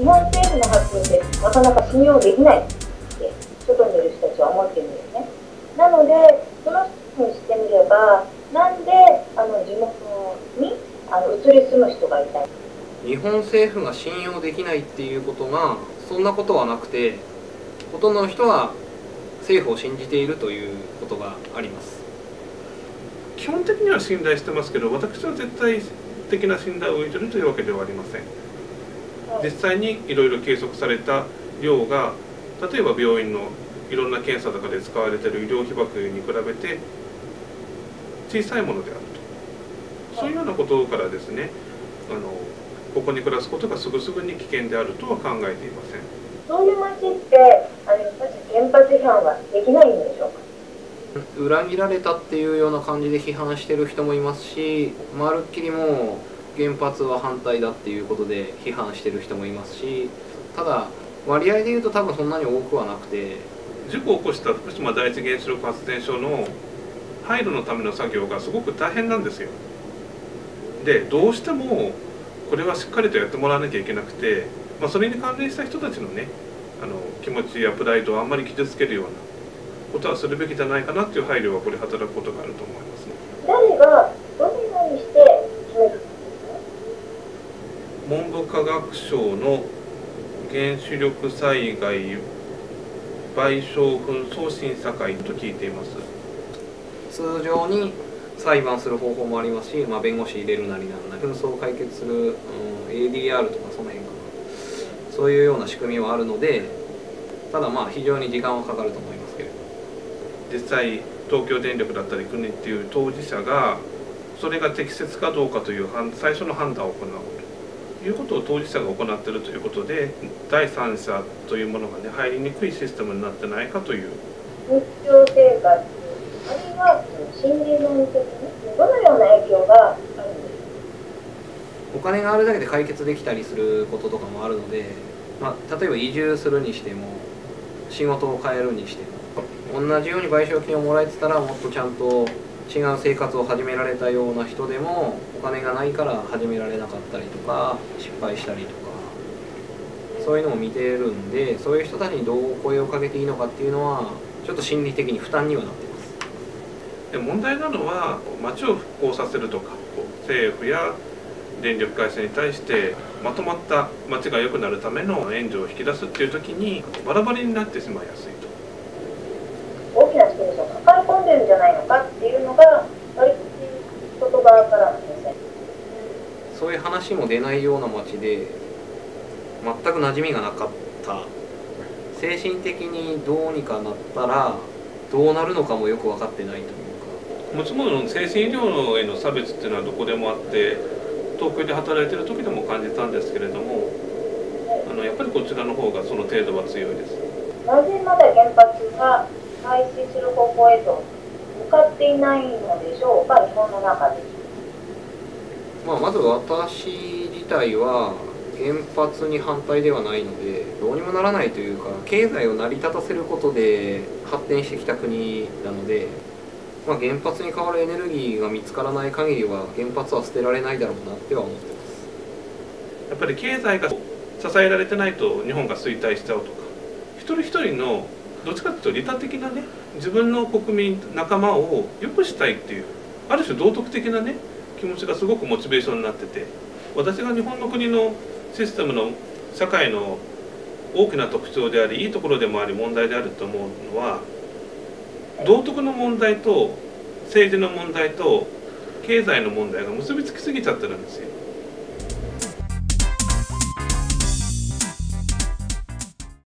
日本政府の発表ってなかなか信用できないって外にいる人たちは思ってるんですね。なのでその人にしてみれば、なんで地元に移り住む人がいたい。 日本政府が信用できないっていうことがそんなことはなくて、ほとんどの人は政府を信じているということがあります。 基本的には信頼してますけど、私は絶対的な信頼を置いているというわけではありません。実際にいろいろ計測された量が、例えば病院のいろんな検査とかで使われている医療被曝に比べて小さいものであると、そういうようなことからですね、ここに暮らすことがすぐに危険であるとは考えていません。 そういう町って原発批判はできないんでしょうか。 裏切られたっていうような感じで批判してる人もいますし、まるっきりもう原発は反対だっていうことで批判してる人もいますし、ただ割合でいうと多分そんなに多くはなくて、 事故を起こした福島第一原子力発電所の廃炉のための作業がすごく大変なんですよ。でどうしてもこれはしっかりとやってもらわなきゃいけなくて、それに関連した人たちのね気持ちやプライドをあんまり傷つけるようなことはするべきじゃないかなっていう配慮はこれ働くことがあると思いますね。 誰がどのようにして決めるんですか。 文部科学省の原子力災害賠償紛争審査会と聞いています。 通常に裁判する方法もありますし、弁護士入れるなりなんなり紛争を解決する、ADR とかその辺かな、そういうような仕組みはあるので、ただ非常に時間はかかると思いますけれど、 実際東京電力だったり国っていう当事者がそれが適切かどうかという最初の判断を行うということを当事者が行っているということで、第三者というものがね入りにくいシステムになってないかという。 日常生活、あるいは心理論的にどのような影響があるんですか。 お金があるだけで解決できたりすることとかもあるので、例えば移住するにしても仕事を変えるにしても、同じように賠償金をもらえてたらもっとちゃんと違う生活を始められたような人でも、お金がないから始められなかったりとか失敗したりとか、そういうのも見てるんで、そういう人たちにどう声をかけていいのかっていうのはちょっと心理的に負担にはなってます。 で問題なのは町を復興させるとか、政府や電力会社に対してまとまった町が良くなるための援助を引き出すっていう時にバラバラになってしまいやすいと。 大きなストレスを抱え込んでるんじゃないのかっていうのが割と外側からの先生。 そういう話も出ないような町で全く馴染みがなかった、精神的にどうにかなったらどうなるのかもよく分かってないというか。 もちろん精神医療への差別っていうのはどこでもあって、東京で働いてる時でも感じたんですけれども、やっぱりこちらの方がその程度は強いです。 なぜまだ原発が廃止する方向へと向かっていないのでしょうか、日本の中で。 まず私自体は原発に反対ではないので、どうにもならないというか、経済を成り立たせることで発展してきた国なので、原発に代わるエネルギーが見つからない限りは原発は捨てられないだろうなっては思ってます。 やっぱり経済が支えられてないと日本が衰退しちゃうとか、一人一人のどっちかというと利他的なね、自分の国民仲間を良くしたいっていうある種道徳的なね気持ちがすごくモチベーションになってて、私が日本の国のシステムの社会の大きな特徴でありいいところでもあり問題であると思うのは、道徳の問題と政治の問題と経済の問題が結びつきすぎちゃってるんですよ。